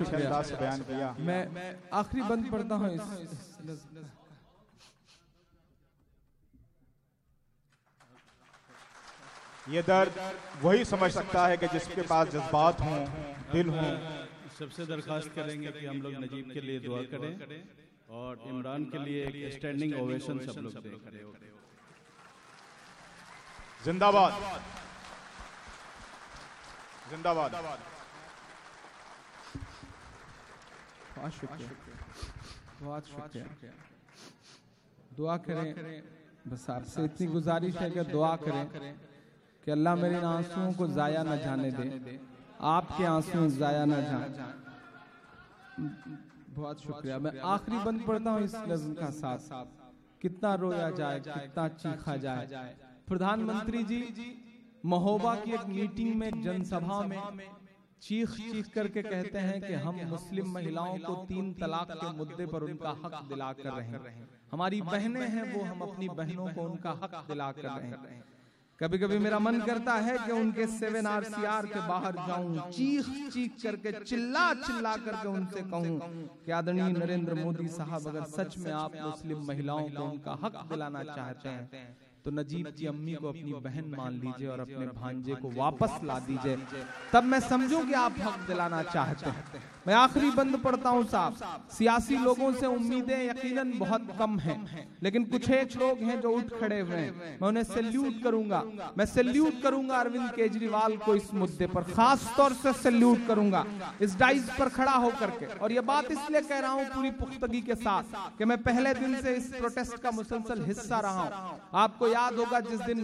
अच्छे अंदाज से बयान किया। मैं आखिरी बंद पढ़ता हूँ ये दर्द वही समझ सकता है कि जिसके पास जज्बात हों, दिल हों। सबसे दरखास्त करेंगे कि हम लोग नजीब के लिए दुआ करें और इमरान के लिए एक स्टैंडिंग ओवेशन सब लोग दें। जिंदाबाद, जिंदाबाद। बहुत शुक्रिया, बहुत शुक्रिया। दुआ करें, बस आपसे इतनी गुजारिश है कि दुआ करें कि अल्लाह मेरे इन आंसुओं को जाया न जाने दे, आपके आंसू जाया न जाए। बहुत शुक्रिया। मैं आखिरी बंद पढ़ता हूँ इस नज़्म का साथ। कितना रोया जाए, कितना चीखा जाए। प्रधानमंत्री जी महोबा की एक मीटिंग में, एक जनसभा में चीख चीख करके कहते हैं कि हम मुस्लिम महिलाओं को 3 तलाक के मुद्दे पर उनका हक दिला कर रहे हैं। हमारी बहनें हैं वो, हम अपनी बहनों को उनका हक दिला कर रहे हैं। कभी कभी मेरा मन करता है कि उनके 7 RCR के बाहर जाऊं, चीख चीख करके, चिल्ला चिल्ला करके उनसे कहूं कि आदरणीय नरेंद्र मोदी साहब, अगर सच में आप मुस्लिम महिलाओं को उनका हक दिलाना चाहते हैं तो नजीब की अम्मी को अपनी बहन मान लीजिए और अपने भांजे को वापस ला दीजिए, तब मैं समझूं कि आप हक दिलाना चाहते हैं। मैं आखिरी बंद पढ़ता हूं साहब। सियासी लोगों से उम्मीदें यकीनन बहुत कम हैं, लेकिन कुछ एक लोग हैं जो उठ खड़े हुए हैं। मैं उन्हें सैल्यूट करूंगा। मैं सैल्यूट करूंगा अरविंद केजरीवाल को इस मुद्दे पर, खास तौर से सैल्यूट करूंगा इस डाइस पर खड़ा होकर के। और ये बात इसलिए कह रहा हूं पूरी पुख्तगी के साथ कि मैं पहले दिन से इस प्रोटेस्ट का मुसलसल हिस्सा रहा हूं। आपको याद होगा जिस दिन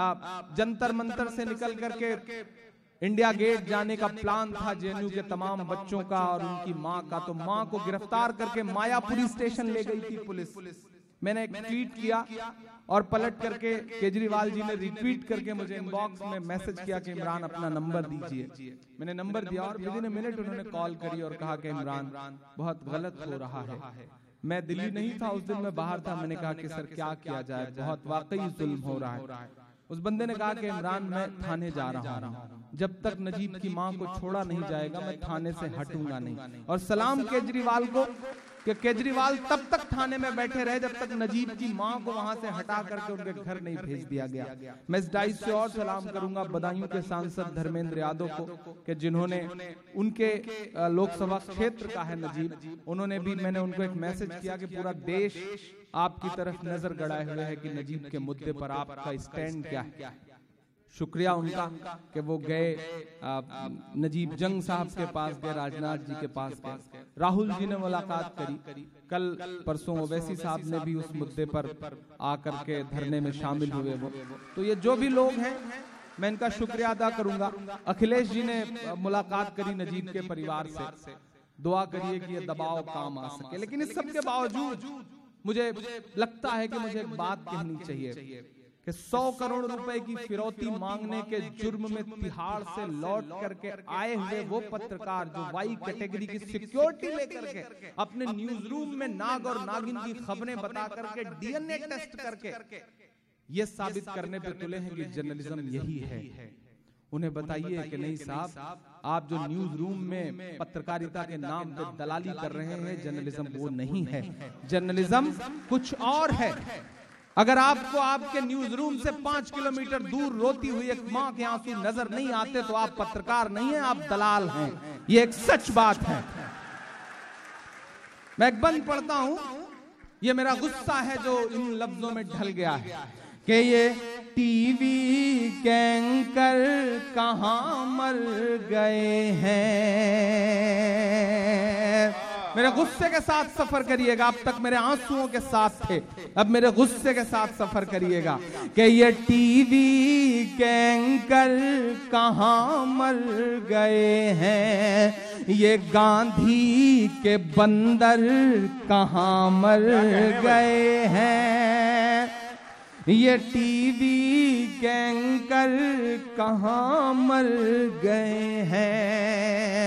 जंतर मंतर से निकल करके इंडिया गेट जाने का प्लान था जेएनयू के तमाम बच्चों का और उनकी मां का, तो मां को गिरफ्तार करके मायापुरी स्टेशन ले गई थी पुलिस। मैंने एक ट्वीट किया और पलट करके केजरीवाल जी ने रिट्वीट करके मुझे इनबॉक्स में मैसेज किया कि इमरान अपना नंबर दीजिए। मैंने नंबर दिया और विदिन ए मिनट उन्होंने कॉल करी और कहा कि इमरान बहुत गलत हो रहा है। मैं दिल्ली नहीं था उस दिन, मैं बाहर था। मैंने कहा कि सर क्या किया जाए, बहुत वाकई जुल्म हो रहा है। उस बंदे ने कहा कि इमरान मैं थाने जा रहा हूं, जब तक नजीब की मां को छोड़ा नहीं जाएगा मैं थाने से हटूंगा नहीं। और सलाम केजरीवाल को कि केजरीवाल तब तक थाने में बैठे रहे जब तक नजीब की मां को वहां से हटा करके उनके घर नहीं भेज दिया गया। मैं इस डाइस से और सलाम करूंगा बदायूं के सांसद धर्मेंद्र यादव को कि जिन्होंने, उनके लोकसभा क्षेत्र का है नजीब, उन्होंने भी, मैंने उनको एक मैसेज किया कि पूरा देश आपकी तरफ नजर गड़ाए हुए है कि नजीब के मुद्दे पर आपका स्टैंड क्या है। शुक्रिया उनका कि वो गए, नजीब जंग साहब के पास गए, राजनाथ जी के पास गए, राहुल जी ने मुलाकात करी, कल परसों ओवैसी साहब ने भी उस मुद्दे पर आकर के धरने में शामिल हुए। वो तो ये जो भी लोग हैं मैं इनका शुक्रिया अदा करूंगा। अखिलेश जी ने मुलाकात करी नजीब के परिवार से। दुआ करिए कि ये दबाव काम आ सके। लेकिन इस सब के बावजूद मुझे लगता है कि मुझे एक बात कहनी चाहिए कि 100 करोड़ रुपए की फिरौती मांगने के जुर्म में तिहाड़ से लौट करके आए हुए वो पत्रकार जो वाई कैटेगरी की सिक्योरिटी लेकर के अपने न्यूज रूम में नाग और नागिन की खबरें बता करके डीएनए टेस्ट करके ये साबित करने पे तुले हैं कि जर्नलिज्म यही है। उन्हें बताइए कि नहीं साहब, आप जो न्यूज रूम में पत्रकारिता के नाम पे दलाली कर रहे हैं, जर्नलिज्म वो नहीं है। जर्नलिज्म कुछ और है। अगर आपको आपके न्यूज रूम से 5 किलोमीटर दूर रोती हुई एक मां के आंसू नजर नहीं आते तो आप पत्रकार नहीं हैं, आप दलाल हैं। ये एक सच बात है। मैं एक बंद पढ़ता हूं, ये मेरा गुस्सा है जो इन लफ्जों में ढल गया है कि ये टीवी कैंकर कहां मर गए हैं। मेरे गुस्से के साथ सफर करिएगा। अब तक मेरे आंसुओं के साथ थे, अब मेरे गुस्से के साथ सफर करिएगा कि ये टीवी कैंकर कहां मर गए हैं, ये गांधी के बंदर कहां मर गए हैं, ये टीवी कैंकर कहां मर गए हैं,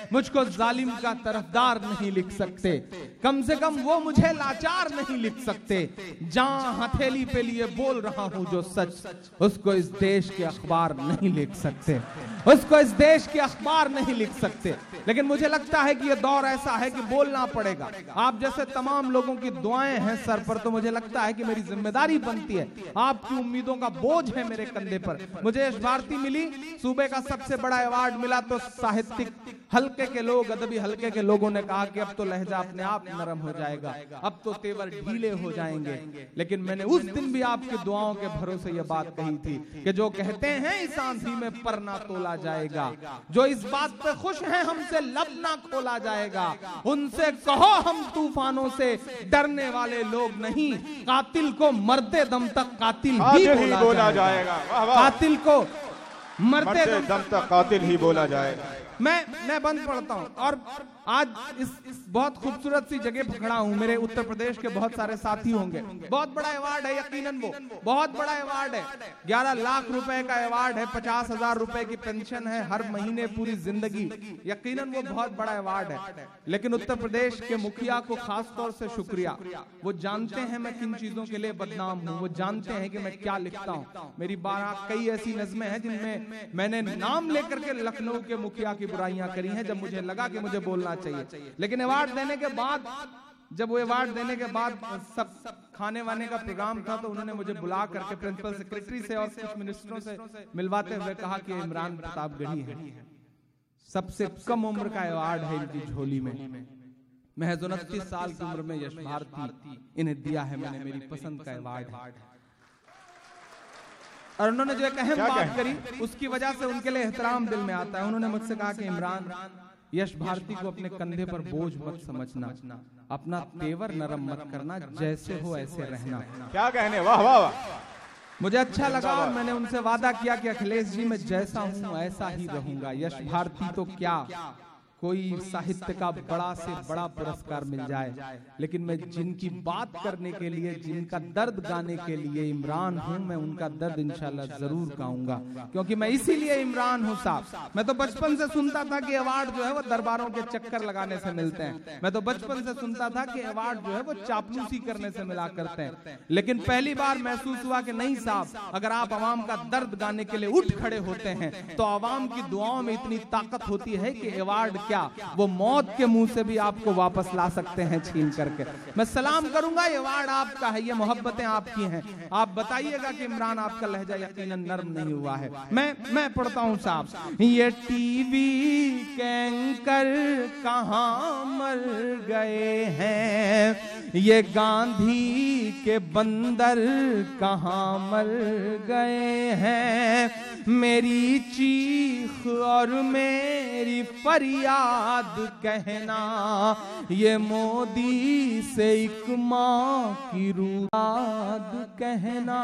मुझको जालिम का तरफदार नहीं लिख सकते, कम से कम वो मुझे लाचार नहीं लिख सकते। जहां हथेली पे लिए बोल रहा हूं जो सच, उसको इस देश के अखबार नहीं लिख सकते, उसको इस देश के अखबार नहीं लिख सकते। लेकिन मुझे लगता है कि यह दौर ऐसा है कि बोलना पड़ेगा। आप जैसे तमाम लोगों की दुआएं हैं सर पर, तो मुझे लगता है कि मेरी जिम्मेदारी बनती है, आपकी उम्मीदों का बोझ है मेरे कंधे पर। मुझे यश भारती मिली, सूबे का सबसे बड़ा अवार्ड मिला, तो साहित्यिक हल्के के लोग, अदबी हल्के के लोगों ने कहा कि अब तो लहजा अपने आप नरम हो जाएगा, अब तो तेवर ढीले हो जाएंगे। लेकिन मैंने उस दिन भी आपकी दुआओं के भरोसे यह बात कही थी कि जो कहते हैं इस आंधी में पर ना तोला जाएगा, जो इस बात पे खुश हैं हमसे लब ना खोला जाएगा, उनसे कहो हम तूफानों से डरने वाले लोग नहीं, कातिल को मरते दम तक कातिल ही बोला जाएगा। कातिल को मरते दम तक कातिल ही बोला जाएगा। मैं बंद पढ़ता हूं। और आज इस बहुत खूबसूरत सी जगह खड़ा हूं, मेरे उत्तर प्रदेश के बहुत सारे साथी होंगे। बहुत बड़ा अवार्ड है, यकीनन वो बहुत बड़ा अवार्ड है। 11 लाख रुपए का अवार्ड है, 50,000 रुपए की पेंशन है हर महीने पूरी जिंदगी, यकीनन वो बहुत बड़ा अवार्ड है। लेकिन उत्तर प्रदेश के मुखिया को खास तौर से शुक्रिया, वो जानते हैं मैं किन चीजों के लिए बदनाम हूं, वो जानते हैं कि मैं क्या लिखता हूं। मेरी 12 कई ऐसी नज़में हैं जिनमें मैंने नाम लेकर के लखनऊ के मुखिया की बुराइयां करी हैं, जब मुझे लगा कि मुझे बोलना चाहिए। लेकिन अवार्ड देने के बाद, जब वो अवार्ड देने के बाद सब खाने वाने का प्रोग्राम था, तो उन्होंने मुझे बुला करके प्रिंसिपल सेक्रेटरी से और कुछ मिनिस्टरों से मिलवाते हुए कहा कि इमरान प्रतापगढ़ी है, सबसे कम उम्र का अवार्ड है इनकी झोली में, महज 29 साल की उम्र में यश भारती इन्हें दिया है मैंने, मेरी पसंद का अवार्ड है। और उन्होंने जो एक अहम बात करी, उसकी वजह से उनके लिए एहतराम दिल में आता है। उन्होंने मुझसे कहा कि इमरान, यश भारती को अपने कंधे पर बोझ मत समझना, अपना तेवर नरम मत करना, जैसे हो ऐसे रहना। क्या कहने, वाह वाह वाह। मुझे अच्छा लगा और मैंने उनसे वादा किया कि अखिलेश जी मैं जैसा हूं ऐसा ही रहूंगा। यश भारती तो क्या, कोई साहित्य का बड़ा से बड़ा पुरस्कार मिल जाए, लेकिन मैं जिनकी बात करने के लिए, जिनका दर्द गाने के लिए इमरान हूं, मैं उनका दर्द इंशाल्लाह जरूर गाऊंगा, क्योंकि मैं इसीलिए इमरान हूं साहब। मैं तो बचपन से सुनता था कि अवार्ड जो है वो दरबारों के चक्कर लगाने से मिलते हैं, मैं तो बचपन से सुनता था कि अवार्ड जो है वो चापलूसी करने से मिला करते हैं। लेकिन पहली बार महसूस हुआ कि नहीं साहब, अगर आप आवाम का दर्द गाने के लिए उठ खड़े होते हैं तो आवाम की दुआओं में इतनी ताकत होती है कि अवार्ड क्या, वो मौत के मुंह से भी आपको वापस ला सकते हैं छीन करके। मैं सलाम करूंगा, ये अवार्ड आपका है, ये मोहब्बतें आपकी हैं। आप बताइएगा कि इमरान आपका लहजा यकीनन नर्म नहीं हुआ है। मैं पढ़ता हूं साहब, ये टीवी के एंकर कहां मर गए हैं, ये गांधी के बंदर कहां मर गए हैं, मेरी चीख और मेरी फरियाद कहना, ये मोदी से एक माँ की रुआद कहना,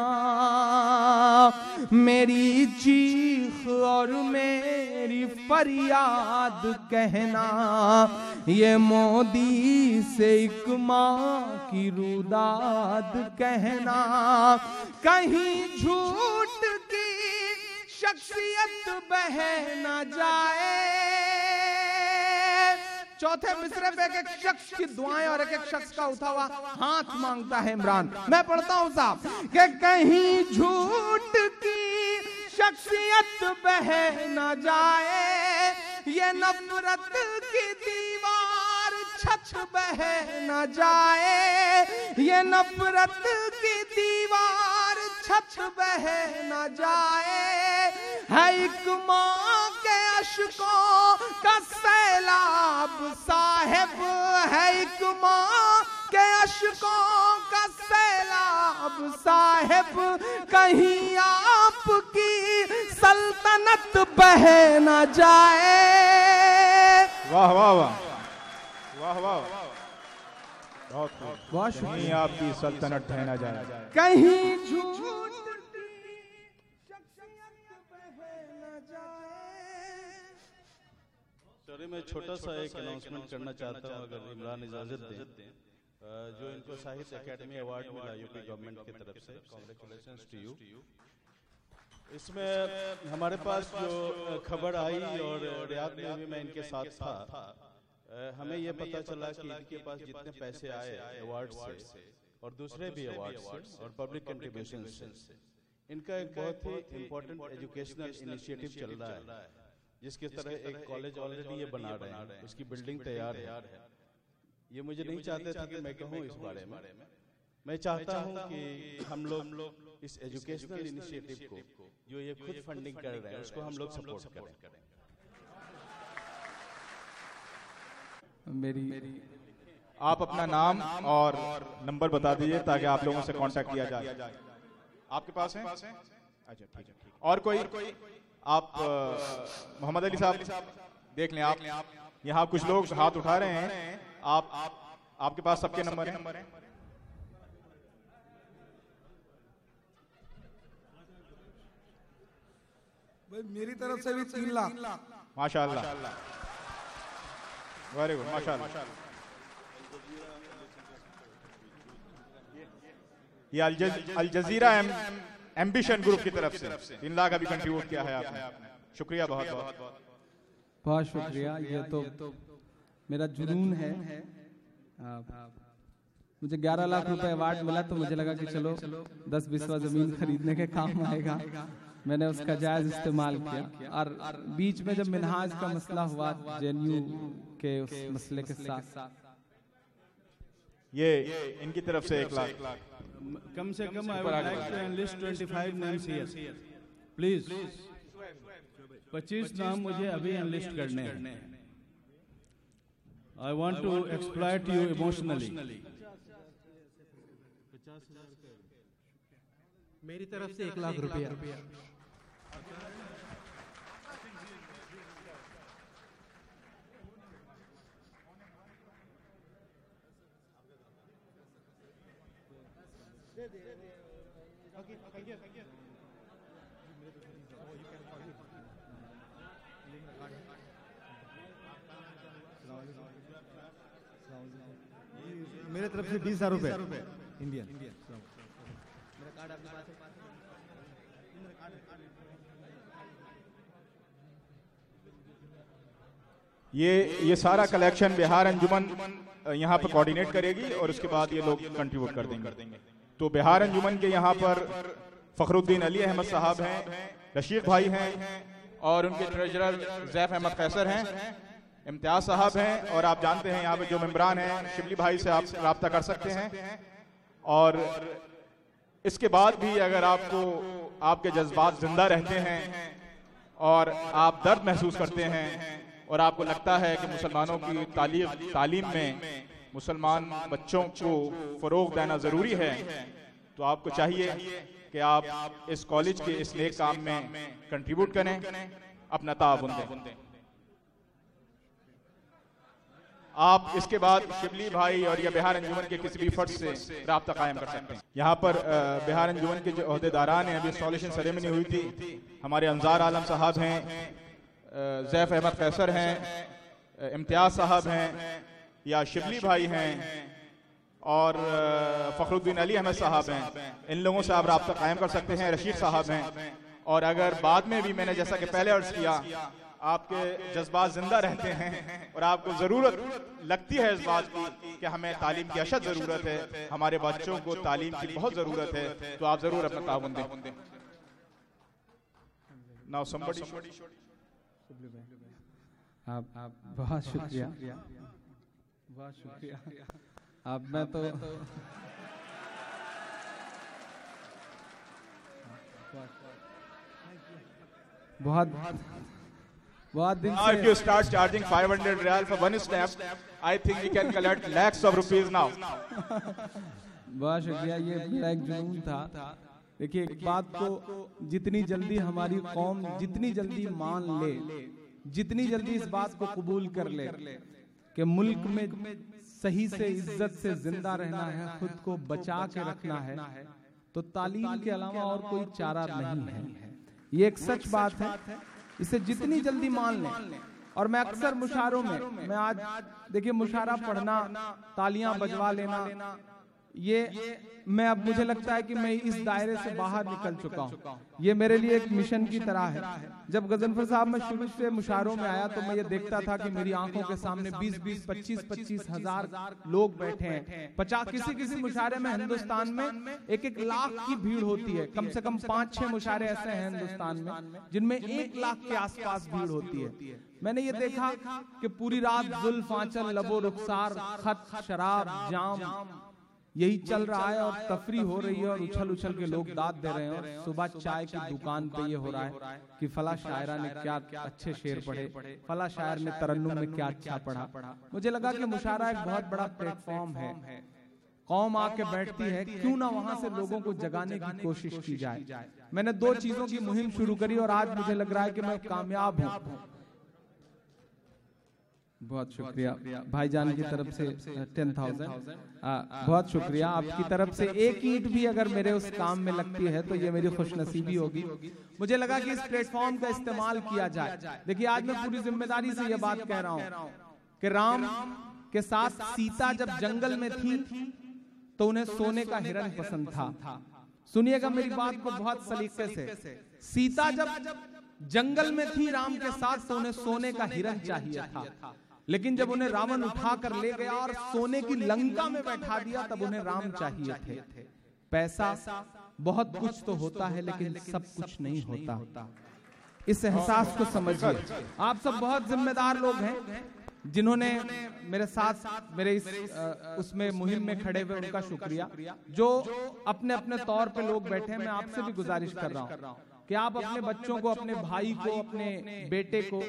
मेरी चीख और मेरी फरियाद कहना, ये मोदी से एक माँ की रुदाद कहना, कहीं झूठ की शख्सियत बह न जाए। चौथे मिसरे पे एक शख्स की दुआएं और एक शख्स का उठा हुआ हाथ मांगता है इमरान। मैं पढ़ता हूं साहब कि कहीं झूठ की शख्सियत बह न जाए, ये नफरत की दीवार छत बह न जाए, ये नफरत की दीवार छत बह न जाए, है एक माँ के अश्कों का सैलाब साहिब, है एक माँ के अश्कों का सैलाब साहिब, कहीं आपकी सल्तनत बह न जाए। वाह वाह वाह वाह वाह, बहुत कहीं आपकी सल्तनत बह न जाए, कहीं झूठ मैं छोटा सा एक अनाउंसमेंट करना चाहता हूँ, अगर इमरान इजाजत दें। जो इनको साहित्य अकेडमी अवार्ड मिला यूपी गवर्नमेंट की तरफ से, कांग्रेचुलेशंस टू यू। इसमें हमारे पास जो खबर आई और रियाद में भी मैं इनके साथ था, हमें ये पता चला कि इनके पास जितने पैसे आए अवार्ड से और दूसरे भी अवार्ड से और पब्लिक कंट्रीब्यूशन से, इनका एक बहुत ही इम्पोर्टेंट एजुकेशनल इनिशिएटिव चल रहा है, जिसकी तरह एक कॉलेज ऑलरेडी ये बना रहे हैं, उसकी बिल्डिंग तैयार है। ये मुझे नहीं चाहते थे कि मैं कहूँ इस बारे में। मैं चाहता हूँ कि हम लोग इस एजुकेशनल इनिशिएटिव को जो ये खुद फंडिंग कर रहे हैं उसको हम लोग सपोर्ट करें। मेरी आप अपना नाम और नंबर बता दीजिए ताकि आप लोगों से कांटेक्ट किया जाए। आपके पास है? अच्छा ठीक है। और कोई? आप मोहम्मद अली साहब देख लें। आप यहाँ कुछ लोग हाथ उठा रहे हैं, आपके पास सबके नंबर हैं? भाई मेरी तरफ से भी 3 लाख। माशाअल्लाह, वेरी गुड, माशाअल्लाह। ये अल जजीरा एम्बिशन ग्रुप की तरफ से 3 लाख अभी कंट्रीब्यूट किया है आपने। शुक्रिया, बहुत बहुत बहुत शुक्रिया। ये तो मेरा जुनून है। मुझे 11 लाख रुपए अवार्ड मिला तो मुझे लगा कि चलो 10 बिस्वा जमीन खरीदने के काम आएगा। मैंने उसका जायज इस्तेमाल किया और बीच में जब मिनहाज का मसला हुआ जेएनयू के उस मसले के साथ, ये इनकी तरफ से 1 लाख। कम से कम I would like to enlist 25 names here please. 25 नाम मुझे अभी एनलिस्ट करने हैं। I want to exploit you emotionally. मेरी तरफ से 1 लाख रुपया। मेरे तरफ से 20,000 रुपए इंडियन। मेरा कार्ड आपके पास है? ये सारा कलेक्शन बिहार अंजुमन यहाँ पर कोऑर्डिनेट करेगी और उसके बाद ये लोग कंट्रीब्यूट कर देंगे। तो बिहार अंजुमन के यहाँ पर फखरुद्दीन अली अहमद साहब हैं, रशीद भाई हैं और उनके ट्रेजरर जैफ अहमद कैसर हैं, इम्तियाज साहब हैं और आप जानते हैं यहाँ पे जो मेंबरान हैं शिबली भाई से आप रब्ता कर सकते हैं। और इसके बाद भी अगर आपको आपके जज्बात जिंदा रहते हैं और आप दर्द महसूस करते हैं और आपको लगता है कि मुसलमानों की तालीम में मुसलमान बच्चों को फरोग देना ज़रूरी है, तो आपको चाहिए कि आप इस कॉलेज के इस नेक काम में कंट्रीब्यूट करें, अपना ताउन दें। आप इसके बाद शिबली भाई और या बिहार अंजुमन के किसी भी फर्द से राब्ता कायम कर सकते हैं। यहाँ पर बिहार अंजुमन के जो ओहदेदारान हैं, अभी इंस्टॉलेशन सेरेमनी हुई थी, हमारे अंजार आलम साहब हैं, जैफ अहमद कैसर हैं, इम्तियाज साहब हैं या शिबली भाई हैं और फखरुद्दीन अली अहमद साहब हैं। इन लोगों से आप राब्ता कायम कर सकते हैं। रशीद साहब हैं। और अगर बाद में भी मैंने जैसा कि पहले अर्ज किया, आपके जज्बात जिंदा रहते हैं और आपको जरूरत लगती है इस बात की कि हमें तालीम की अशद जरूरत है, हमारे बच्चों को तालीम की बहुत जरूरत है, तो आप जरूर अपना ताउन दें। नाउ समबडी आप बहुत शुक्रिया, बहुत शुक्रिया। अब मैं तो बहुत दिन से if you start charging 500 riyal for one step, I think we can collect lakhs of rupees now. बहुत शुक्रिया। ये मेरा एक जुनून था। देखिए, एक बात को जितनी जल्दी हमारी कौम जितनी जल्दी मान ले, जितनी जल्दी इस बात को कबूल कर ले कि मुल्क में सही से इज्जत से जिंदा रहना है, खुद को बचा के रखना है, तो तालीम के अलावा और कोई चारा नहीं है। ये एक सच बात है, इसे जितनी जल्दी मान लें। और मैं अक्सर मुशारों में, मैं आज देखिए मुशारा पढ़ना, तालियां बजवा लेना, ये मैं अब मुझे लगता है कि मैं इस दायरे से बाहर निकल चुका हूँ। ये मेरे लिए एक मिशन की तरह है। जब गजनफर साहब में शुरू से मुशायरों में आया तो मैं ये देखता था कि मेरी आंखों के सामने 20-20, 25-25 हजार लोग बैठे हैं। 50 किसी मुशायरे में हिंदुस्तान में 1-1 लाख की भीड़ होती है। कम से कम 5-6 मुशायरे ऐसे हैं हिंदुस्तान में जिनमें 1 लाख के आसपास भीड़ होती है। मैंने ये देखा कि पूरी रात जुल्फ, आंचल, लबो, रुखसार, खत, शराब, जाम यही चल रहा है और तफरी हो रही है और उछल उछल के लोग दाद दे रहे हैं। और सुबह चाय की दुकान पे ये हो रहा है कि फला शायरा ने क्या अच्छे शेर पढ़े, फला शायर ने तरन्नुम में क्या अच्छा पढ़ा। मुझे लगा कि मुशायरा एक बहुत बड़ा प्लेटफॉर्म है। कौम आके बैठती है, क्यों ना वहां से लोगों को जगाने की कोशिश की जाए। मैंने 2 चीजों की मुहिम शुरू करी और आज मुझे लग रहा है कि मैं कामयाब हूँ। बहुत शुक्रिया भाईजान की तरफ से 10,000। बहुत शुक्रिया आपकी तरफ से। 1 ईंट भी अगर मेरे उस काम में लगती है तो ये मेरी खुशनसीबी होगी। मुझे लगा कि इस प्लेटफॉर्म का इस्तेमाल किया जाए। देखिए, आज मैं पूरी जिम्मेदारी से ये बात कह रहा हूँ कि राम के साथ सीता जब जंगल में थी तो उन्हें सोने का हिरन पसंद था। सुनिएगा मेरी बात को बहुत सलीके से। सीता जब जंगल में थी राम के साथ तो उन्हें सोने का हिरन चाहिए था, लेकिन जब उन्हें रावण उठा कर ले गया और सोने की लंका में बैठा दिया तब उन्हें राम चाहिए थे। पैसा बहुत कुछ तो होता है लेकिन सब कुछ नहीं होता। इस एहसास को समझिए। आप सब बहुत जिम्मेदार लोग हैं जिन्होंने मेरे साथ मेरे इस उसमें मुहिम में खड़े हुए, उनका शुक्रिया। जो अपने अपने तौर पे लोग बैठे हैं, मैं आपसे भी गुजारिश कर रहा हूँ कि आप अपने बच्चों को, अपने भाई को, अपने बेटे को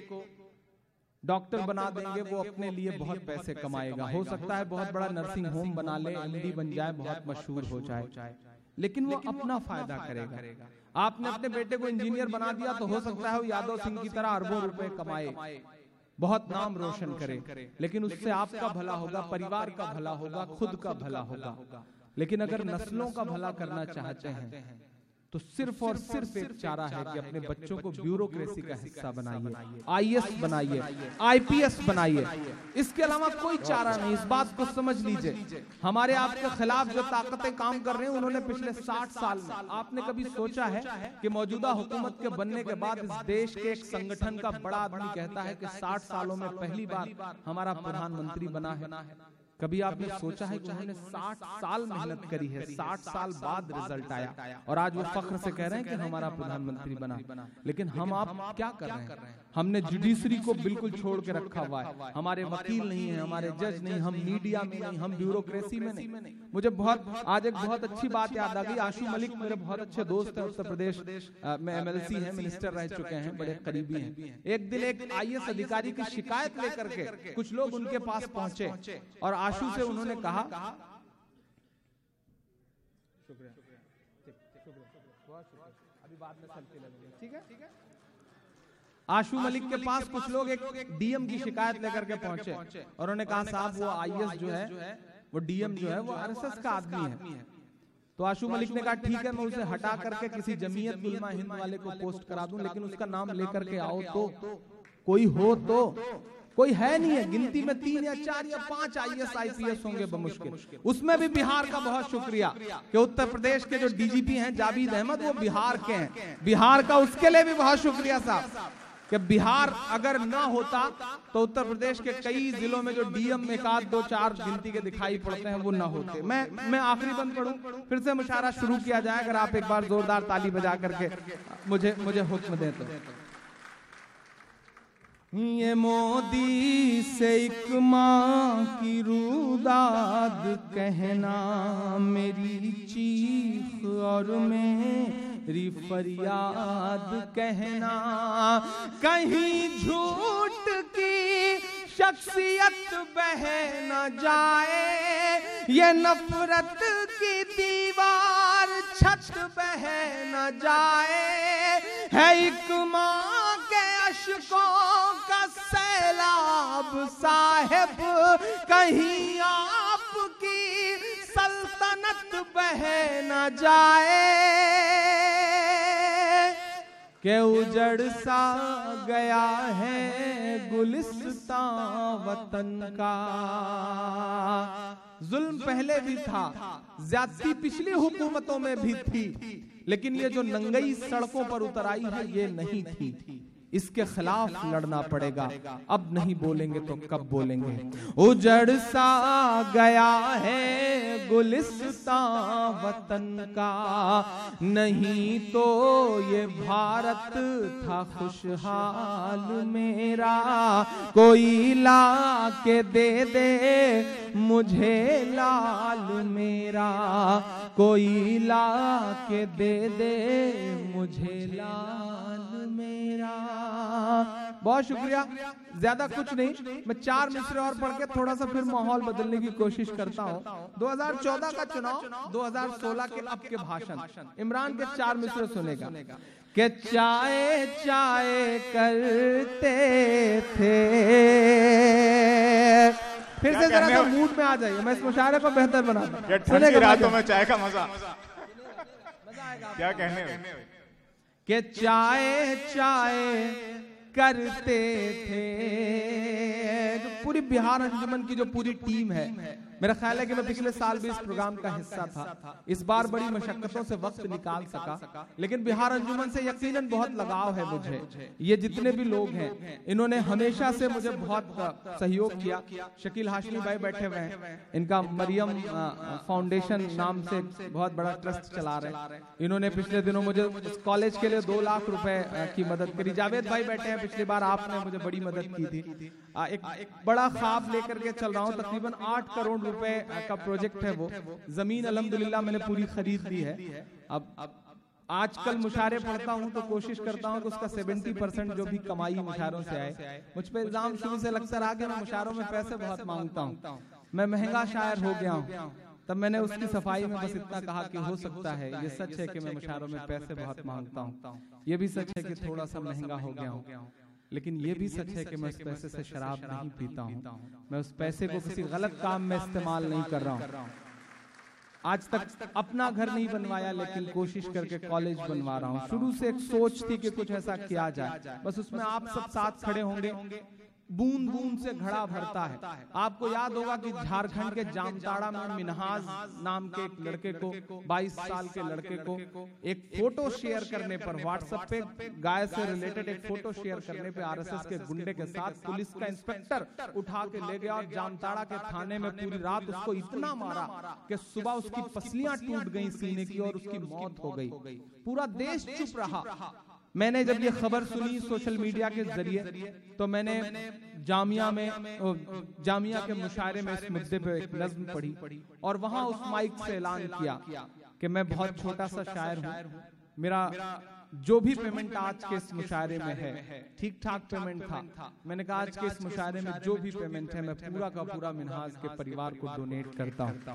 डॉक्टर बना देंगे, वो अपने लिए बहुत पैसे कमाएगा। हो सकता है बहुत बड़ा नर्सिंग होम बना ले, एमडी बन जाए, बहुत मशहूर हो जाए, लेकिन वो अपना फायदा करेगा। आपने अपने बेटे को इंजीनियर बना दिया तो हो सकता है वो यादव सिंह की तरह अरबों रुपए कमाए, बहुत नाम रोशन करे, लेकिन उससे आपका भला होगा, परिवार का भला होगा, खुद का भला होगा। लेकिन अगर नस्लों का भला करना चाहते हैं तो सिर्फ और सिर्फ एक चारा है कि अपने बच्चों को ब्यूरोक्रेसी का हिस्सा बनाइए, आईएएस बनाइए, आईपीएस बनाइए। इसके अलावा कोई चारा नहीं। इस बात को समझ लीजिए। हमारे आपके खिलाफ जो ताकतें काम कर रहे हैं, उन्होंने पिछले 60 साल में, आपने कभी सोचा है कि मौजूदा हुकूमत के बनने के बाद इस देश के एक संगठन का बड़ा आदमी कहता है कि 60 सालों में पहली बार हमारा प्रधानमंत्री बना है? कभी आपने सोचा है कि उन्होंने 60 साल मेहनत करी है, 60 साल बाद रिजल्ट आया और आज वो फख्र से कह रहे हैं कि हमारा प्रधानमंत्री बना। लेकिन हम आप क्या कर रहे हैं? हमने जुडिशरी को बिल्कुल छोड़ के रखा हुआ है। हमारे वकील नहीं है, हमारे जज नहीं, हम मीडिया में नहीं, हम ब्यूरोक्रेसी में नहीं। मुझे आज एक बहुत अच्छी बात याद आ गई। आशू मलिक मेरे बहुत अच्छे दोस्त हैं, उत्तर प्रदेश में एमएलसी हैं, मिनिस्टर रह चुके हैं, बड़े करीबी हैं। एक दिन एक आईएएस अधिकारी की शिकायत लेकर के कुछ लोग उनके पास पहुंचे और आशू से उन्होंने कहा, अभी बाद में चलते लगेंगे, ठीक है। आशू मलिक के पास कुछ लोग एक डीएम की शिकायत लेकर के पहुंचे और उन्होंने कहा, साहब वो आईएएस जो है, वो डीएम जो है, वो आरएसएस का आदमी है। तो आशू मलिक ने कहा, ठीक है, मैं उसे हटा करके किसी जमीयत उलमा हिंद वाले को पोस्ट करा दूं, लेकिन उसका नाम लेकर के आओ तो कोई हो। तो कोई है नहीं है। गिनती में 3 या 4 या 5 आईएएस आईपीएस होंगे बमुश्किल। उसमें भी बिहार का बहुत शुक्रिया कि उत्तर प्रदेश के जो डीजीपी हैं जावेद अहमद, वो बिहार के हैं। बिहार का उसके लिए भी बहुत शुक्रिया साहब कि बिहार अगर ना होता तो उत्तर प्रदेश के कई जिलों में जो डीएम में 1, 2, 4 गिनती के दिखाई पड़ते हैं, वो ना होते। मैं आखिरी बंद पढ़ूं, फिर से मुशायरा शुरू किया जाए। अगर आप एक बार जोरदार ताली बजा करके मुझे हुक्म दें तो। ये मोदी से एक माँ की रूदाद कहना, मेरी चीख और मेरी फरियाद कहना, कहीं झूठ की शख्सियत बह न जाए, ये नफरत की दीवार छत बह न जाए, है एक माँ के अशकों का सैलाब साहिब, कहीं आपकी सल्तनत बह न जाए। के उजड़ सा गया है गुलिस्तां वतन का। जुल्म पहले भी था, ज्यादती पिछली हुकूमतों में भी थी, लेकिन ये जो नंगई सड़कों पर उतर आई है ये नहीं थी। इसके खिलाफ लड़ना पड़ेगा। अब नहीं बोलेंगे तो कब बोलेंगे। उजड़ सा गया है गुलिस्तां वतन का, नहीं तो ये भारत था खुशहाल मेरा। कोई ला के दे दे मुझे लाल मेरा, कोई ला के दे दे मुझे लाल मेरा। बहुत शुक्रिया। ज्यादा कुछ नहीं, मैं 4 मिसरे और पढ़ के थोड़ा सा फिर माहौल बदलने की कोशिश करता हूँ। 2014 का चुनाव, 2016 के अब के भाषण, इमरान के 4 मिसरे सुनेगा। के चाय चाय करते थे, फिर से जरा सा मूड में आ जाइए, मैं इस मुशायरे को बेहतर बना दूं। ठंडी रातों में चाय का मजा क्या कहने। के चाय चाय करते थे। जो पूरी बिहार अंजुमन की जो पूरी टीम है, मेरा ख्याल है कि मैं पिछले साल भी इस प्रोग्राम का हिस्सा था। इस बार बड़ी मशक्कतों से वक्त निकाल सका, लेकिन बिहार अंजुमन से यकीनन बहुत लगाव है मुझे। ये जितने भी लोग हैं, इन्होंने हमेशा से मुझे बहुत सहयोग किया। शकील हाशमी भाई बैठे हुए हैं, इनका मरियम फाउंडेशन नाम से बहुत बड़ा ट्रस्ट चला रहे हैं। इन्होंने पिछले दिनों मुझे कॉलेज के लिए 2 लाख रुपए की मदद करी। जावेद भाई बैठे हैं, पिछली बार आपने मुझे बड़ी मदद की थी। एक बड़ा ख्वाब लेकर के चल रहा हूँ, तकरीबन 8 करोड़ रुपए का प्रोजेक्ट है वो। जमीन अल्हम्दुलिल्लाह मैंने पूरी खरीद ली है। अब आजकल मुशायरे पढ़ता हूँ तो कोशिश करता हूँ कि उसका 70% जो भी कमाई मुशायरों से आए। मुझ पे इल्जाम शुरू से लगता रहा कि मैं मुशायरों में पैसे बहुत मांगता हूँ, मैं महंगा शायर हो गया हूँ। तब मैंने उसकी सफाई में बस इतना कहा कि हो सकता है, ये सच है कि मैं मुशायरों में पैसे बहुत मांगता हूँ, ये भी सच है कि थोड़ा सा महंगा हो गया हूँ, लेकिन ये भी सच है कि मैं उस पैसे से शराब नहीं पीता हूँ। मैं उस पैसे को किसी गलत काम में इस्तेमाल नहीं कर रहा हूँ। आज तक अपना घर नहीं बनवाया, लेकिन कोशिश करके कॉलेज बनवा रहा हूँ। शुरू से एक सोच थी कि कुछ ऐसा किया जाए, बस उसमें आप सब साथ खड़े होंगे। बूंद बूंद से घड़ा भरता है। आपको याद होगा कि झारखंड के जामताड़ा में मिनहाज नाम के एक लड़के को, 22 साल के लड़के को, एक फोटो शेयर करने पर, व्हाट्सएप पे गाय से रिलेटेड एक फोटो शेयर करने पे आरएसएस के गुंडे के साथ पुलिस का इंस्पेक्टर उठा के ले गया और जामताड़ा के थाने में पूरी रात उसको इतना मारा कि सुबह उसकी पसलियां टूट गई सीने की और उसकी मौत हो गई। पूरा देश चुप रहा। मैंने जब ये खबर सुनी सोशल मीडिया के जरिए, तो मैंने जामिया के मुशायरे में इस मुद्दे पे एक नज्म पढ़ी और वहां उस माइक से ऐलान किया कि मैं बहुत छोटा सा शायर हूँ। मेरा जो भी पेमेंट आज के इस मुशायरे में है ठीक ठाक पेमेंट था। मैंने कहा आज के इस मुशायरे में जो भी पेमेंट है मैं पूरा का पूरा मिनहाज के परिवार को डोनेट करता हूँ।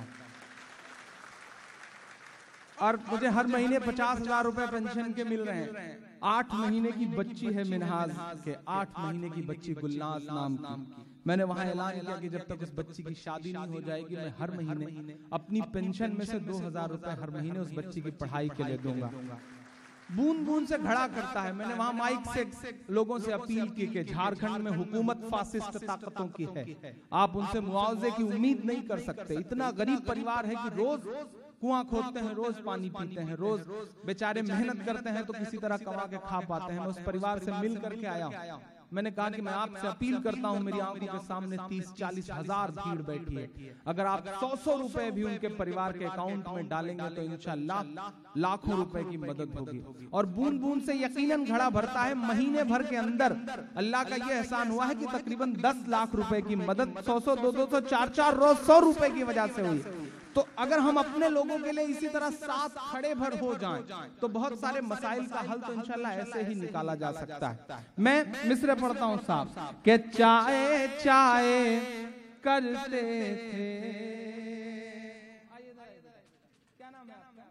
और मुझे हर महीने 50,000 रुपए पेंशन के मिल रहे हैं। 8 महीने की बच्ची है मिनहाज के, 8 महीने की बच्ची गुलनाज नाम की। मैंने वहां ऐलान किया कि जब तक उस बच्ची की शादी नहीं हो जाएगी मैं हर महीने अपनी पेंशन में से 2,000 रुपए हर महीने उस बच्ची की पढ़ाई के लिए दूंगा। बूंद बूंद से घड़ा करता है। मैंने वहां माइक से लोगों से अपील की कि झारखंड में हुकूमत फासिस्ट ताकतों की है, आप उनसे मुआवजे की उम्मीद नहीं कर सकते। इतना गरीब परिवार है कि रोज कुआं खोदते हैं, रोज पानी पीते हैं, रोज बेचारे मेहनत करते हैं तो किसी तरह कमा के खा पाते हैं। मैं उस परिवार से मिल करके आया हूं। मैंने कहा कि मैं आपसे अपील करता हूं, मेरी आंखों के सामने 30-40 हजार भीड़ बैठी है, अगर आप 100 रुपए भी उनके परिवार के अकाउंट में डालेंगे तो इंशाल्लाह लाखों रुपए की मदद होगी। और बूंद बूंद से यकीनन घड़ा भरता है। महीने भर के अंदर अल्लाह का ये एहसान हुआ है कि तकरीबन 10 लाख रुपए की मदद 100, 200, 4 रोज 100 रुपए की वजह से हुई। तो अगर हम अपने लोगों के लिए इसी तरह साथ खड़े भर हो जाएं, तो बहुत सारे मसाइल का हल तो इंशाल्लाह ऐसे ही निकाला जा सकता है। मैं मिसरे पढ़ता हूं साहब के चाय चाय करते थे। क्या नाम है आपका?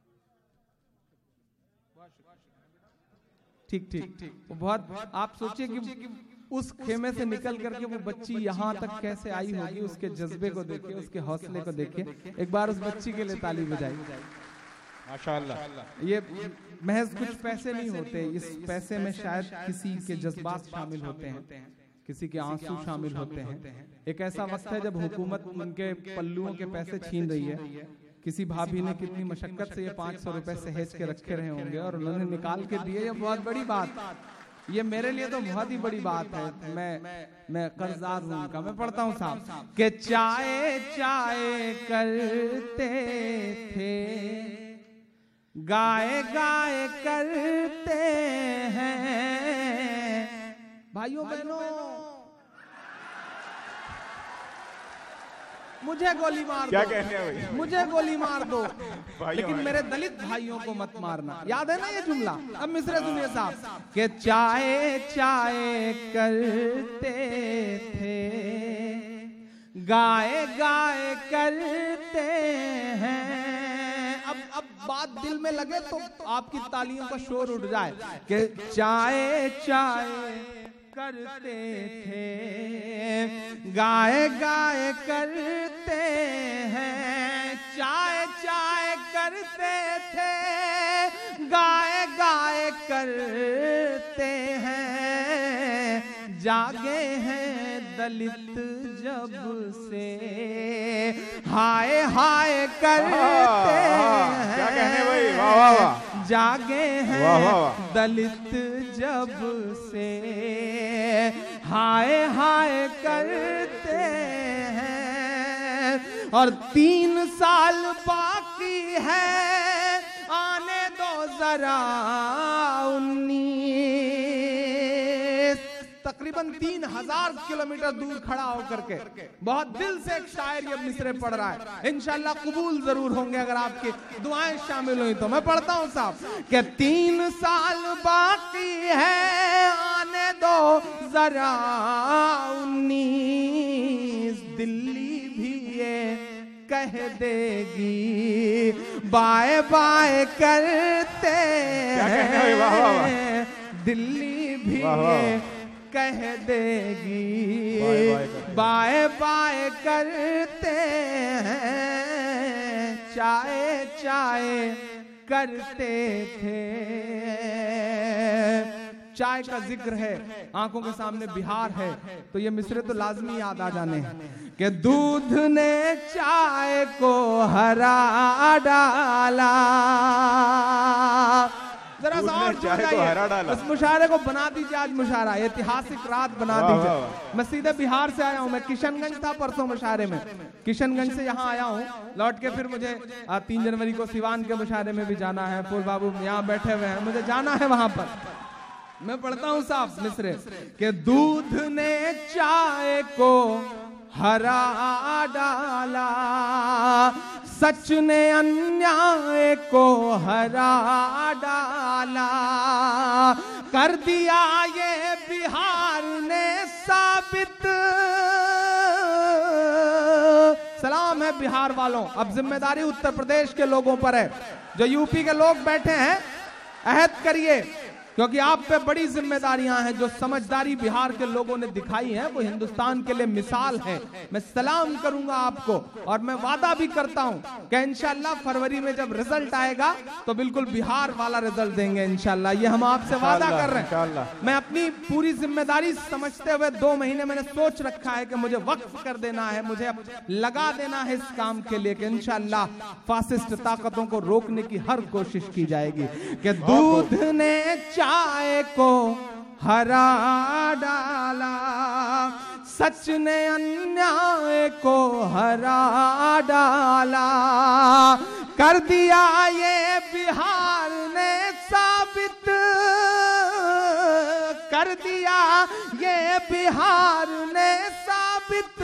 ठीक। बहुत आप सोचिए कि उस खेमे से निकल करके वो बच्ची यहाँ तक कैसे आई होगी। उसके जज्बे को देखिए, उसके हौसले को देखिए। एक बार उस बच्ची के लिए ताली बजाइए। माशाअल्लाह। ये महज कुछ पैसे नहीं होते, इस पैसे में शायद किसी के जज्बात शामिल होते हैं, किसी के आंसू शामिल होते हैं। एक ऐसा वक्त है जब हुकूमत उनके पल्लुओं के पैसे छीन रही है। किसी भाभी ने कितनी मशक्कत से ये 500 रुपए सहेज के रखे रहे होंगे और उन्होंने निकाल के दिए। ये बहुत बड़ी बात, ये मेरे लिए तो बहुत ही बड़ी बात है। मैं कर्जदार हूं उनका। मैं पढ़ता हूं साहब कि चाय चाय करते थे, गाय गाय करते हैं। भाइयों बहनों, मुझे गोली मार क्या दो, कहने हैं भाई? मुझे गोली मार दो, लेकिन हैं। मेरे दलित भाइयों को मत मारना। याद है ना ये जुमला? अब मिसरे सुनिए साहब कि चाय चाय करते थे, गाय गाय करते हैं। अब बात दिल में लगे तो आपकी तालियों का शोर उठ जाए कि चाय चाय करते थे, गाय गाय करते हैं। चाय चाय करते थे, गाय गाय करते हैं। जागे हैं दलित जब से, हाय हाय करते हैं। क्या कहने भाई? वाह वाह वाह। जागे हैं वाह वाह वाह। दलित जब से, हाय हाय करते हैं। और 3 साल बाकी है, आने दो जरा 19। तकरीबन 3000 किलोमीटर दूर खड़ा होकर के बहुत दिल से एक शायर ये मिसरे पढ़ रहा है। इंशाल्लाह कबूल जरूर होंगे अगर आपकी दुआएं शामिल हुई तो। मैं पढ़ता हूं साहब कि 3 साल बाकी है, आने दो जरा 19। दिल्ली भी ये कह देगी, बाय बाय करते हैं। दिल्ली भी ये कह देगी, बाय बाय करते हैं। चाय चाय करते थे। चाय का जिक्र है, आंखों के सामने बिहार है, तो ये मिसरे तो लाजमी याद आ जाने हैं कि दूध ने चाय को हरा डाला। जरा सा और चाय को हरा डाला। उस मुशायरे को बना दीजिए आज मुशायरा, ऐतिहासिक रात बना दीजिए। मैं सीधे बिहार से आया हूँ, मैं किशनगंज था परसों मुशायरे में, किशनगंज से यहाँ आया हूँ लौट के। फिर मुझे 3 जनवरी को सिवान के मुशायरे में भी जाना है। फूल बाबू यहाँ बैठे हुए हैं, मुझे जाना है वहां पर। मैं पढ़ता हूँ साहब मिसरे कि दूध ने चाय को हरा डाला, सच ने अन्याय को हरा डाला। कर दिया ये बिहार ने साबित। सलाम है बिहार वालों, अब जिम्मेदारी उत्तर प्रदेश के लोगों पर है। जो यूपी के लोग बैठे हैं, अहद करिए, क्योंकि आप पे बड़ी जिम्मेदारियां हैं। जो समझदारी बिहार के लोगों ने दिखाई है वो हिंदुस्तान के लिए मिसाल है। मैं सलाम करूंगा आपको, और मैं वादा भी करता हूं कि इंशाल्लाह फरवरी में जब रिजल्ट आएगा तो बिल्कुल बिहार वाला रिजल्ट देंगे इंशाल्लाह। ये हम आपसे वादा कर रहे हैं। मैं अपनी पूरी जिम्मेदारी समझते हुए 2 महीने मैंने सोच रखा है कि मुझे वक्फ कर देना है, मुझे लगा देना है इस काम के लिए कि इंशाल्लाह फासिस्ट ताकतों को रोकने की हर कोशिश की जाएगी। कि दूध ने चाय को हरा डाला, सच ने अन्याय को हरा डाला। कर दिया ये बिहार ने साबित, कर दिया ये बिहार ने साबित।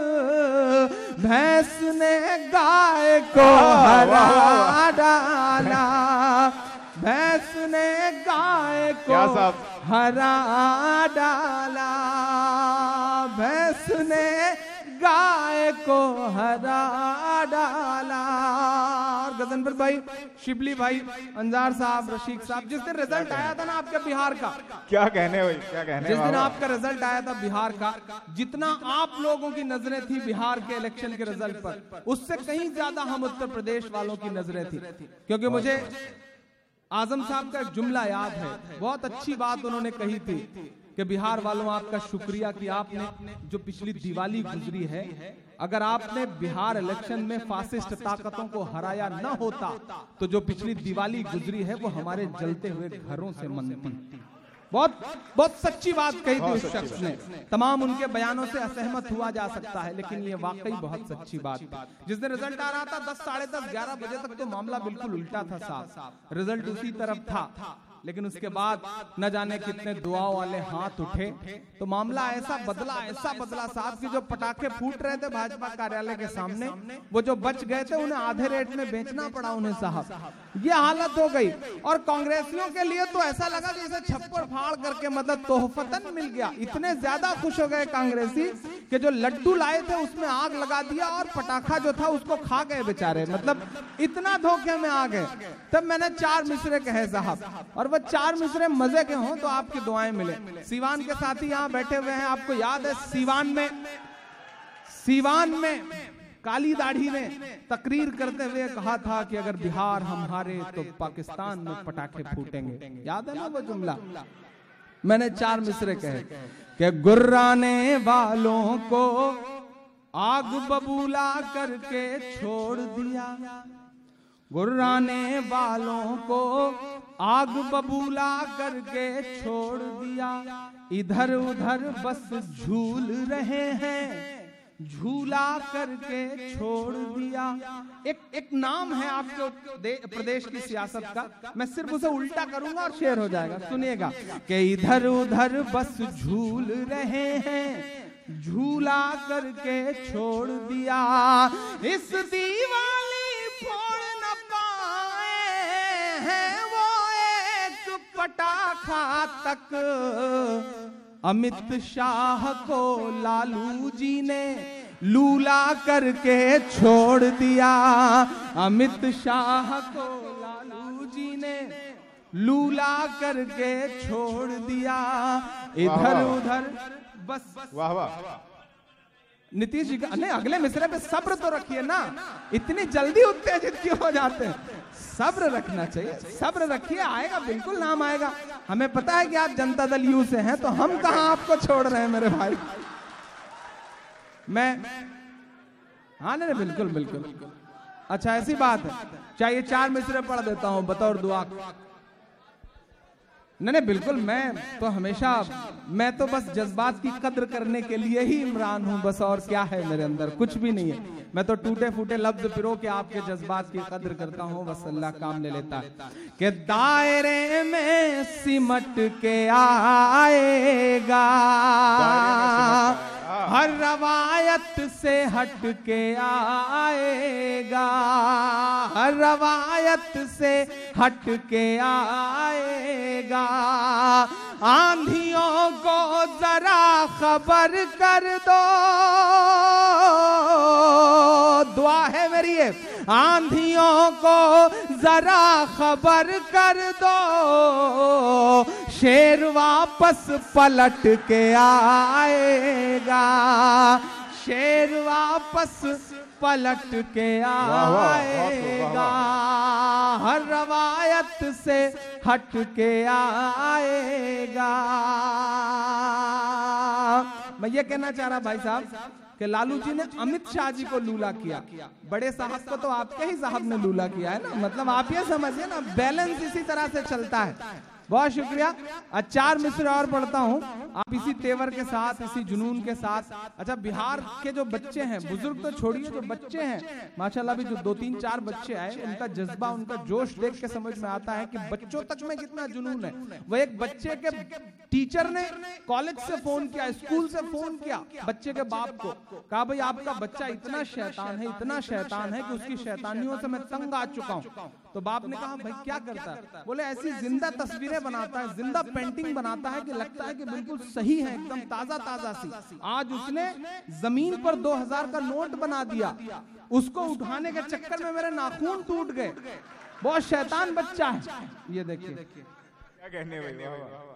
भैंस ने गाय को हरा डाला, भैंस ने गाय को हरा डाला। भैंस ने गाय को हरा डाला। गजनफर भाई, शिबली भाई, अंजार साहब, रशीक साहब, जिस दिन रिजल्ट आया था ना आपके बिहार का, क्या कहने भाई, क्या कहने। जिस दिन आपका रिजल्ट आया था बिहार का, जितना आप लोगों की नजरें थी बिहार के इलेक्शन के रिजल्ट पर, उससे कहीं ज्यादा हम उत्तर प्रदेश वालों की नजरें थी। क्योंकि मुझे आजम साहब का एक जुमला याद है, बहुत अच्छी बात उन्होंने कही थी कि बिहार वालों आपका शुक्रिया कि आपने जो पिछली दिवाली गुजरी है, अगर आपने बिहार इलेक्शन में फासिस्ट ताकतों को हराया न होता तो जो पिछली दिवाली गुजरी है वो हमारे जलते हुए घरों से मनती। बहुत बहुत सच्ची बात कही थी उस शख्स ने। तमाम उनके बयानों से असहमत हुआ जा सकता है, लेकिन ये वाकई बहुत सच्ची बात थी। जिस दिन रिजल्ट आ रहा था 10, साढ़े 10, 11 बजे तक तो मामला बिल्कुल उल्टा था साहब, रिजल्ट उसी तरफ था, लेकिन उसके बाद न जाने कितने दुआओं वाले हाथ उठे तो मामला ऐसा बदला साहब कि जो पटाखे फूट रहे थे भाजपा कार्यालय के सामने, वो जो बच गए थे उन्हें आधे रेट में बेचना पड़ा उन्हें साहब। ये हालत हो गई। और कांग्रेसियों के लिए तो ऐसा लगा जैसे छप्पर फाड़ करके मतलब तोहफतन मिल गया। इतने ज्यादा खुश हो गए कांग्रेसी कि जो लड्डू लाए थे उसमें आग लगा दिया और पटाखा जो था उसको खा गए बेचारे, मतलब इतना धोखे में आ गए। तब मैंने 4 मिसरे कहे साहब, और वो 4 मिसरे मजे के हों तो आपकी दुआएं मिले। सीवान के साथी यहाँ बैठे हुए हैं, आपको याद है सीवान में काली दाढ़ी ने तकरीर करते हुए कहा था कि अगर बिहार हम हारे तो पाकिस्तान में पटाखे फूटेंगे। याद है ना वो जुमला? मैंने 4 मिसरे कहे कि गुर्राने वालों को आग बबूला करके छोड़ दिया, गुर्राने वालों को आग बबूला करके छोड़ दिया, इधर उधर बस झूल रहे हैं, झूला करके छोड़ दिया। एक नाम है आपके प्रदेश की सियासत का, मैं सिर्फ उसे उल्टा करूंगा और शेर हो जाएगा, सुनिएगा कि इधर उधर बस झूल रहे हैं, झूला करके छोड़ दिया, इस दीवाली फोड़ न पाए हैं वो एक पटाखा तक, अमित शाह को लालू जी ने लूला करके छोड़ दिया, अमित शाह को लालू जी ने लूला करके छोड़ दिया, इधर उधर बस। वाह वाह। नीतीश जी का नहीं, अगले मिसरे पे सब्र तो रखिए ना, इतनी जल्दी उत्तेजित क्यों हो जाते हैं? सब्र रखना चाहिए, सब्र रखिए, आएगा, बिल्कुल नाम आएगा। हमें पता है कि आप जनता दल यू से हैं, तो हम कहां आपको छोड़ रहे हैं मेरे भाई। मैं हाँ नहीं बिल्कुल बिल्कुल। अच्छा ऐसी बात है, चाहिए 4 मिसरे पढ़ देता हूं बतौर दुआ। नहीं बिल्कुल, मैं तो बस जज्बात की कद्र करने के लिए ही इमरान हूं बस, और क्या है मेरे अंदर, कुछ भी नहीं है। मैं तो टूटे फूटे लफ्ज पिरो के आपके जज्बात की कद्र करता हूं, बस अल्लाह काम ले लेता है। कि दायरे में सिमट के आएगा, हर रवायत से हट के आएगा, हर रवायत से हट के आएगा, आंधियों को जरा खबर कर दो, दुआ है मेरी ये, आंधियों को जरा खबर कर दो, शेर वापस पलट के आएगा, शेर वापस पलट के आएगा, हर रवायत से हट के आएगा। मैं ये कहना चाह रहा भाई साहब कि लालू जी ने अमित शाह जी को लूला किया, बड़े साहब को तो आपके ही साहब ने लूला किया है ना, मतलब आप ये समझिए ना, बैलेंस इसी तरह से चलता है। बहुत शुक्रिया। 4 मिसरे और पढ़ता हूँ, आप इसी तेवर के साथ, इसी जुनून के साथ। अच्छा, बिहार के जो बच्चे हैं, बुजुर्ग तो छोड़िए, जो बच्चे हैं माशाल्लाह, भी जो 2-3-4 बच्चे आए, उनका जज्बा, उनका जोश देख के समझ में आता है कि बच्चों तक में कितना जुनून है। वो एक बच्चे के टीचर ने कॉलेज से फोन किया, स्कूल से फोन किया बच्चे के बाप को, कहा भाई आपका बच्चा इतना शैतान है, इतना शैतान है कि उसकी शैतानियों से मैं तंग आ चुका हूँ। तो बाप ने कहा भाई क्या करता है? बोले ऐसी जिंदा तस्वीरें बनाता है, जिंदा पेंटिंग बनाता है कि लगता है कि बिल्कुल सही है, एकदम ताजा ताजा सी। आज उसने जमीन पर 2000 का नोट बना दिया उसको उठाने के चक्कर में मेरे नाखून टूट गए। बहुत शैतान बच्चा है। ये देखिए क्या कहने भाई, वाह वाह।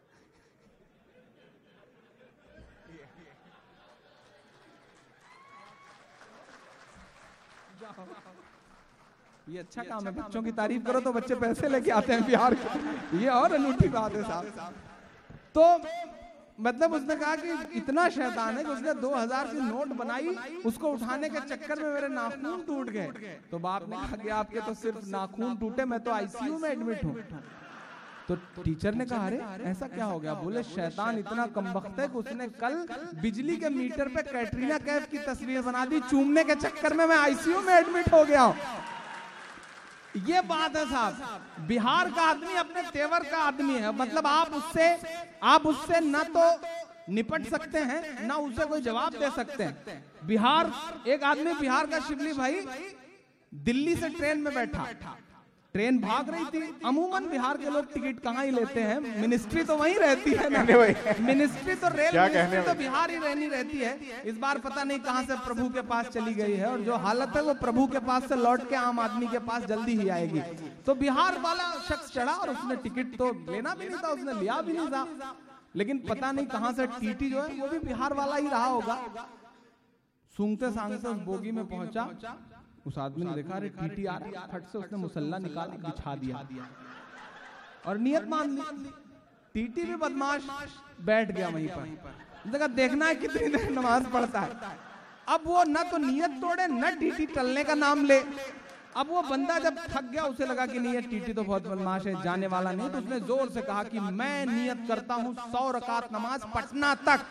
ये अच्छा काम है, बच्चों की तारीफ करो तो बच्चे पैसे लेके आते हैं बिहार के। ये और अनूठी बात है साहब। तो मतलब उसने कहा कि इतना शैतान है कि उसने 2000 की नोट बनाई, उसको उठाने के चक्कर में मेरे नाखून टूट गए। तो बाप ने कहा कि आपके तो सिर्फ नाखून टूटे, मैं तो आईसीयू में एडमिट हूँ। तो टीचर ने कहा अरे ऐसा क्या हो गया? बोले शैतान इतना कमबख्त है कि उसने कल बिजली के मीटर पे कैटरीना कैफ की तस्वीर बना दी, चूमने के चक्कर में मैं आईसीयू में एडमिट हो गया हूँ। ये बात है साहब, बिहार का आदमी अपने तेवर का आदमी है। मतलब आप उससे ना तो निपट सकते हैं ना उसे कोई जवाब दे सकते हैं। बिहार, एक आदमी बिहार का शिवली भाई दिल्ली से ट्रेन में बैठा, ट्रेन भाग रही थी। अमूमन बिहार के लोग टिकट कहाँ ही लेते हैं, मिनिस्ट्री तो वहीं रहती है ना, मिनिस्ट्री तो रेल मिनिस्ट्री तो बिहार ही रहती है। इस बार पता नहीं कहां से प्रभु के पास चली गई है, और जो हालत है वो प्रभु के पास से लौट के आम आदमी के पास जल्दी ही आएगी। तो बिहार वाला शख्स चढ़ा और उसने टिकट तो लेना भी नहीं था, उसने लिया भी नहीं था, लेकिन पता नहीं कहां से टीटी जो है वो भी बिहार वाला ही रहा होगा। सूंघते सांगते उस बोगी में पहुंचा, उस आदमी ने देखा अरे टीटी आ रहा है, फट से उसने मुसल्ला निकाला, बिछा दिया और नियत मान ली। टीटी भी बदमाश बैठ गया वहीं पर, देखा देखना है कितनी देर नमाज पढ़ता है। अब वो न तो नियत तोड़े न टीटी टलने का नाम ले। अब वो बंदा जब थक गया, उसे लगा कि नहीं ये टीटी तो बहुत बदमाश है, जाने वाला नहीं, तो उसने जोर से कहा कि मैं नियत करता हूं 100 रकात नमाज पटना तक।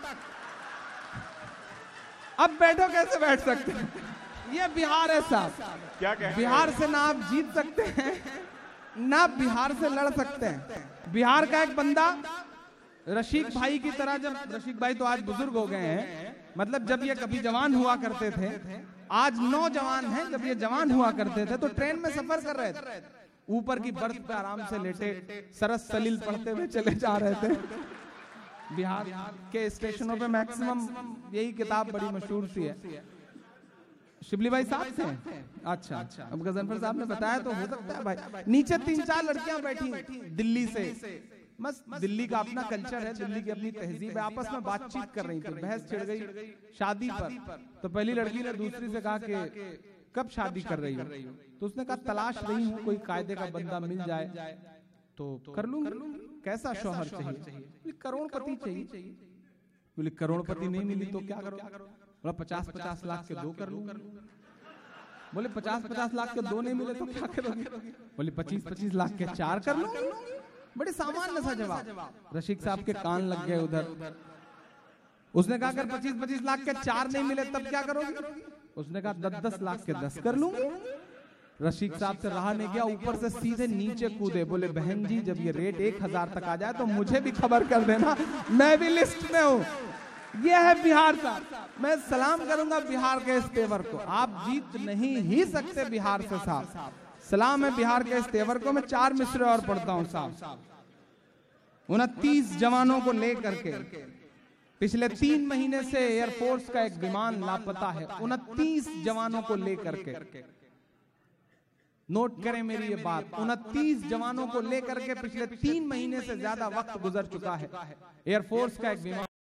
अब बैठो, कैसे बैठ सकते हैं? ये बिहार है साहब। क्या कहते बिहार से ना आप जीत सकते हैं ना बिहार से लड़ सकते हैं। बिहार का एक बंदा रशीक भाई की तरह, जब रशीक भाई तो आज बुजुर्ग हो गए हैं, मतलब जब ये कभी जवान हुआ करते थे, आज नौजवान हैं, जब ये जवान हुआ करते थे तो ट्रेन में सफर कर रहे थे, ऊपर की बर्थ पे आराम से लेटे सरस सलील पढ़ते हुए चले जा रहे थे। बिहार के स्टेशनों पे मैक्सिमम यही किताब बड़ी मशहूर सी है। शिबली भाई साहब थे? अच्छा, अब गजनफर साहब ने बताया तो हो सकता है भाई। नीचे 3-4 लड़कियां बैठी दिल्ली से, बस दिल्ली का अपना कल्चर है, दिल्ली की अपनी तहजीब है, आपस में बातचीत कर रही थी, बहस छिड़ गई शादी पर। तो पहली लड़की ने दूसरी से कहा कि कब शादी कर रही हो? तो उसने कहा तलाश रही हूँ, कोई कायदे का बंदा मिल जाए तो कर लूंगी। कैसा शौहर चाहिए? करोड़पति चाहिए। बोले करोड़पति नहीं मिली तो क्या करो? बोला 50-50 लाख के 2 कर लूंगा। बोले 50-50 लाख के 2 नहीं मिले तो क्या करोगे? बोले 25-25 लाख के 4 कर लूंगा। बड़े सामान्य सा जवाब। रशीक साहब के कान लग गए उधर। उसने कहा अगर 25-25 लाख के 4 नहीं मिले तब क्या करोगे? उसने कहा 10-10 लाख के 10 कर लूंगी। रशीक साहब से रहा नहीं गया, ऊपर से सीधे नीचे कूदे। बोले बहन जी जब ये रेट 1000 तक आ जाए तो मुझे भी खबर कर देना, मैं भी लिस्ट में हूँ। ये है बिहार का। मैं सलाम करूंगा बिहार के इस तेवर को। आप जीत नहीं ही सकते बिहार से साहब। सलाम है बिहार के इस तेवर को। मैं 4 मिसरे और पढ़ता हूं साहब। 29 जवानों को लेकर के पिछले 3 महीने से एयरफोर्स का एक विमान लापता है। 29 जवानों को लेकर के, नोट करें मेरी ये बात, 29 जवानों को लेकर के पिछले 3 महीने से ज्यादा वक्त गुजर चुका है। एयरफोर्स का एक विमान